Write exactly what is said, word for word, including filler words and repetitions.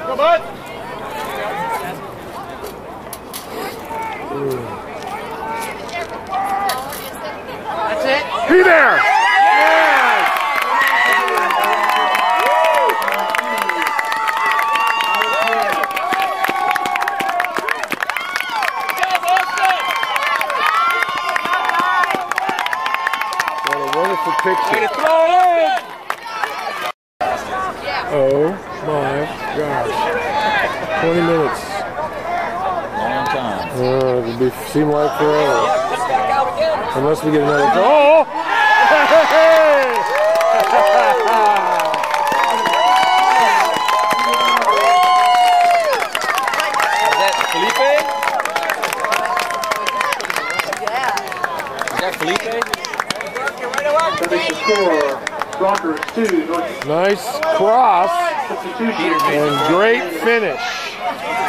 Go, bud. That's it. Be there. Wonderful picture. Oh my gosh. twenty minutes. Long time. Oh, it'll be seem like forever. Unless we get another goal. Hey! Is that Felipe? Is that Felipe? Score, Rockhurst two. Nice cross and great finish.